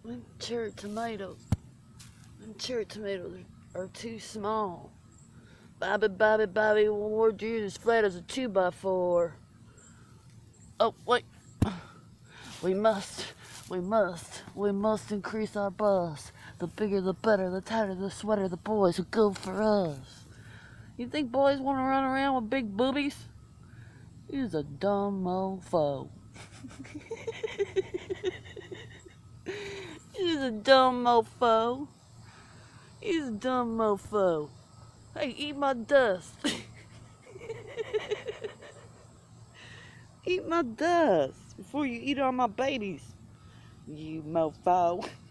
Them cherry tomatoes. Them cherry tomatoes are too small. Bobby, Ward, you're as flat as a 2x4. Oh, wait. We must increase our bus. The bigger the better, the tighter the sweater the boys will go for us. You think boys want to run around with big boobies? He's a dumb Moe Foe. He's a dumb mofo. He's a dumb mofo. Hey, eat my dust. Eat my dust before you eat all my babies, you mofo.